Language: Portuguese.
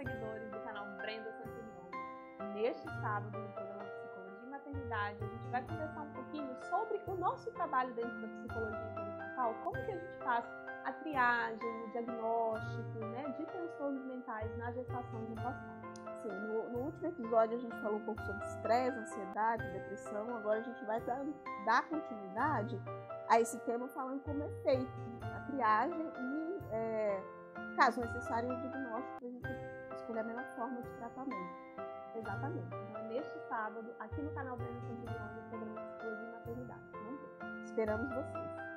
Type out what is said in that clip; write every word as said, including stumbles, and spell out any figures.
seguidores do canal Brenda Santillon. Neste sábado, no programa Psicologia e Maternidade, a gente vai conversar um pouquinho sobre o nosso trabalho dentro da psicologia perinatal, como que a gente faz a triagem, o diagnóstico, né, de transtornos mentais na gestação e no pós-parto. Sim, no, no último episódio a gente falou um pouco sobre estresse, ansiedade, depressão. Agora a gente vai dar, dar continuidade a esse tema falando como é feito a triagem e, é, caso necessário, o diagnóstico para a gente escolher a melhor forma de tratamento. Exatamente. Então, é neste sábado, aqui no canal Brenda Santillon, no programa Psicologia e Maternidade. Não perca. Esperamos vocês.